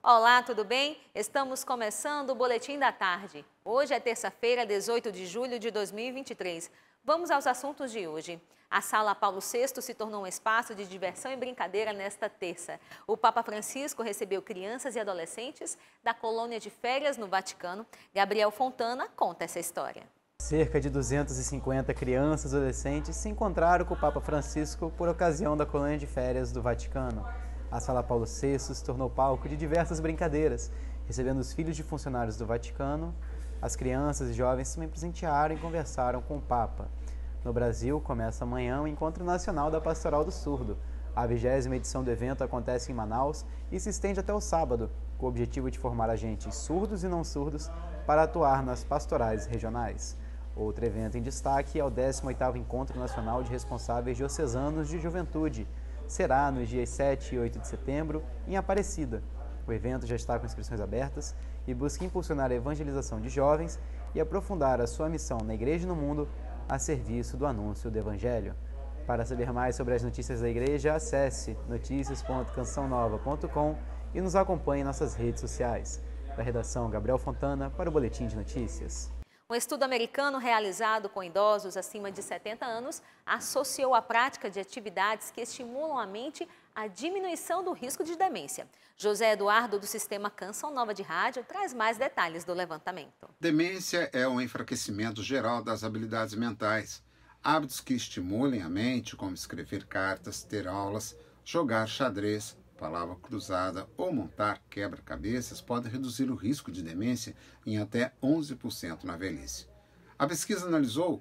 Olá, tudo bem? Estamos começando o Boletim da Tarde. Hoje é terça-feira, 18 de julho de 2023. Vamos aos assuntos de hoje. A Sala Paulo VI se tornou um espaço de diversão e brincadeira nesta terça. O Papa Francisco recebeu crianças e adolescentes da colônia de férias no Vaticano. Gabriel Fontana conta essa história. Cerca de 250 crianças e adolescentes se encontraram com o Papa Francisco por ocasião da colônia de férias do Vaticano. A Sala Paulo VI se tornou palco de diversas brincadeiras, recebendo os filhos de funcionários do Vaticano. As crianças e jovens também presentearam e conversaram com o Papa. No Brasil, começa amanhã o Encontro Nacional da Pastoral do Surdo. A 20ª edição do evento acontece em Manaus e se estende até o sábado, com o objetivo de formar agentes surdos e não surdos para atuar nas pastorais regionais. Outro evento em destaque é o 18º Encontro Nacional de Responsáveis Diocesanos de Juventude. Será nos dias 7 e 8 de setembro, em Aparecida. O evento já está com inscrições abertas e busca impulsionar a evangelização de jovens e aprofundar a sua missão na Igreja e no mundo a serviço do anúncio do Evangelho. Para saber mais sobre as notícias da Igreja, acesse noticias.cançãonova.com e nos acompanhe em nossas redes sociais. Da redação, Gabriel Fontana, para o Boletim de Notícias. Um estudo americano realizado com idosos acima de 70 anos associou a prática de atividades que estimulam a mente à diminuição do risco de demência. José Eduardo, do Sistema Canção Nova de Rádio, traz mais detalhes do levantamento. Demência é um enfraquecimento geral das habilidades mentais. Hábitos que estimulem a mente, como escrever cartas, ter aulas, jogar xadrez, palavra cruzada ou montar quebra-cabeças podem reduzir o risco de demência em até 11% na velhice. A pesquisa analisou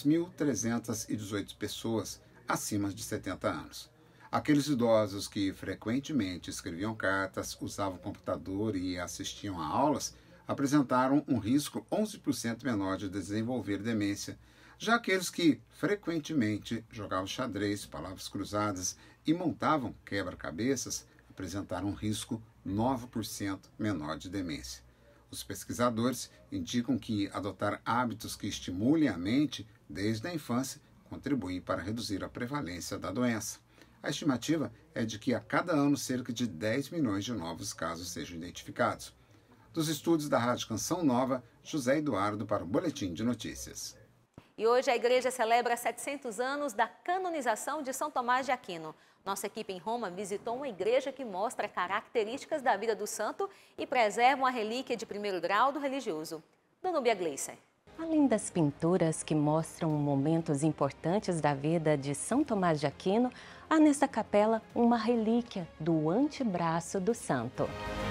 10.318 pessoas acima de 70 anos. Aqueles idosos que frequentemente escreviam cartas, usavam computador e assistiam a aulas apresentaram um risco 11% menor de desenvolver demência. Já aqueles que frequentemente jogavam xadrez, palavras cruzadas e montavam quebra-cabeças apresentaram um risco 9% menor de demência. Os pesquisadores indicam que adotar hábitos que estimulem a mente desde a infância contribuem para reduzir a prevalência da doença. A estimativa é de que a cada ano cerca de 10 milhões de novos casos sejam identificados. Dos estúdios da Rádio Canção Nova, José Eduardo para o Boletim de Notícias. E hoje a igreja celebra 700 anos da canonização de São Tomás de Aquino. Nossa equipe em Roma visitou uma igreja que mostra características da vida do santo e preserva uma relíquia de primeiro grau do religioso. Danúbia Gleiser. Além das pinturas que mostram momentos importantes da vida de São Tomás de Aquino, há nesta capela uma relíquia do antebraço do santo.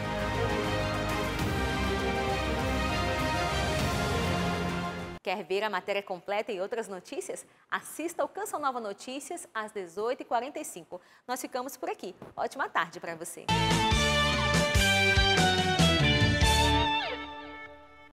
Quer ver a matéria completa e outras notícias? Assista ao Canção Nova Notícias às 18h45. Nós ficamos por aqui. Ótima tarde para você.